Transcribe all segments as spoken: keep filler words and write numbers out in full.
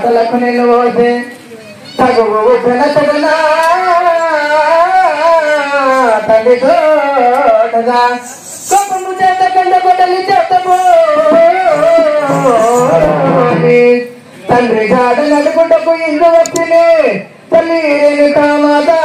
మాటలకు నేను పోతే తగువు పెనతగనా తల్లి తోటగా కోపము చేత కండ కొట్టలి చేతము తండ్రి గాడ నడుకుంటకు ఇందు వచ్చినే తల్లి రేణు కామదా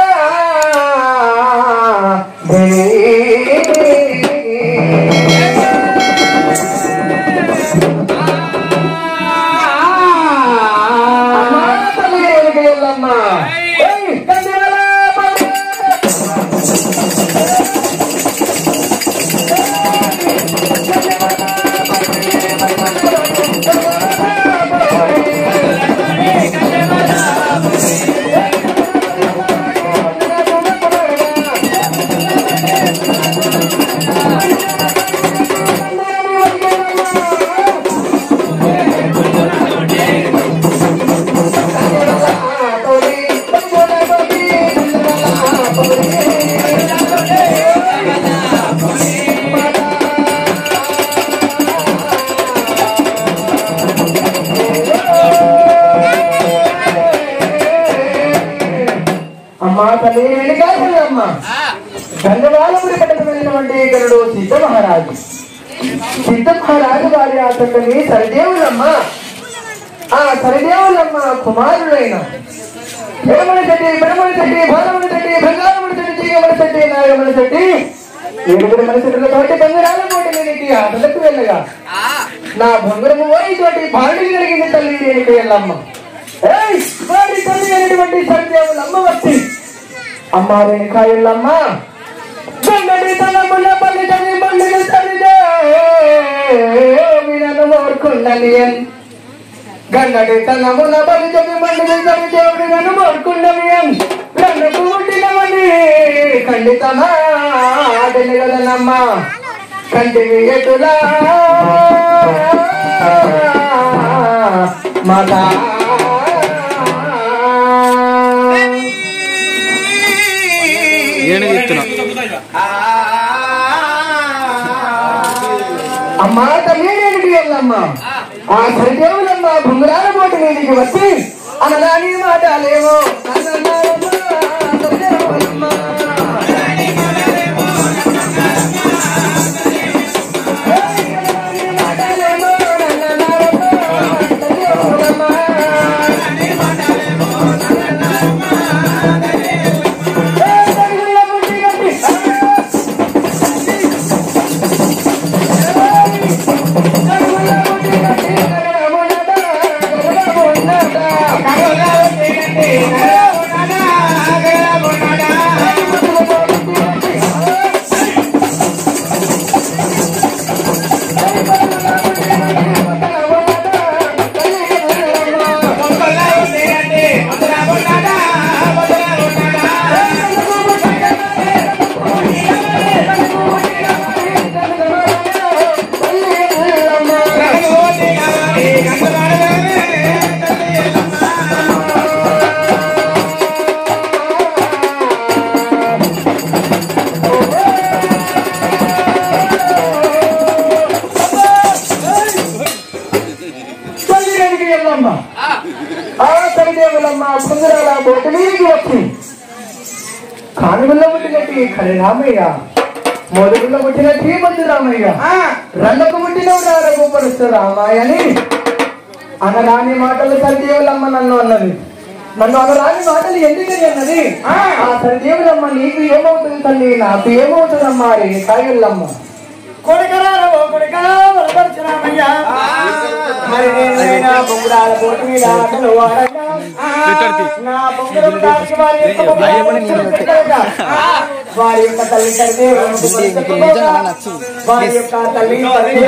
గంగవాలపురి పట్టణమైనటువంటి గరుడు సిద్ధ మహారాజు సిద్ధ మహారాజు వారి అతన్ని సరిదేవులమ్మ ఆ సరిదేవులమ్మ కుమారుడైన ఎడమల చెట్టి పెడమల చెట్టి భారమల చెట్టి బంగారముల చెట్టి తీగమల చెట్టి నాగమల చెట్టి ఏడుగురు మన చెట్టుల తోటి బంగారాల కోటి నేనికి ఆటలకు వెళ్ళగా నా బంగారము వారి భారతి కలిగింది తల్లి నేనికి వెళ్ళమ్మ ఏయ్ వారి తల్లి అయినటువంటి సరిదేవులమ్మ వచ్చి అమ్మ రేణుకా ఎల్లమ్మ గంగడి తనముల పల్లిదని బండిని సరిదే వినను మోర్కుండనియన్ గంగడి తనముల పల్లిదని బండిని సరిదే వినను మోర్కుండనియన్ గంగకు పుట్టినవని ఖండితమా ఆడని కదనమ్మ కంటివి ఎటులా మాతా అమ్మా తల్లి నేనికి వెళ్ళమ్మ ఆ సరిదేవులమ్మ బొంగరాల పోటీ నేనికి వచ్చి అనదాని మాటలేమో కానుగుల్లో పుట్టినట్టు ఖరి రామయ్య మొదగుల్లో పుట్టినట్టు బొద్దు రామయ్య రంగకు పుట్టిన రఘుపరుస్తు రామయ్య అని అనరాని మాటలు సరిదేవులమ్మ నన్ను అన్నది నన్ను అనరాని మాటలు ఎందుకని అన్నది ఆ సరిదేవులమ్మ నీకు ఏమవుతుంది తల్లి నాకు ఏమవుతుందమ్మా రే కాయల్లమ్మ కొడుకరాలు కొడుకరా వరపరచురామయ్య మరి నేను బొంగురాల పోటీ మీద ఆటలు ఆడగా నా బొంగురం దానికి వారి వారి యొక్క తల్లి కంటే వారి యొక్క తల్లి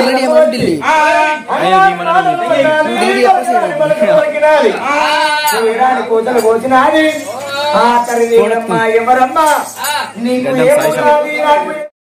కూతలు కోసినాది ఆ తల్లి ఎవరమ్మా నీకు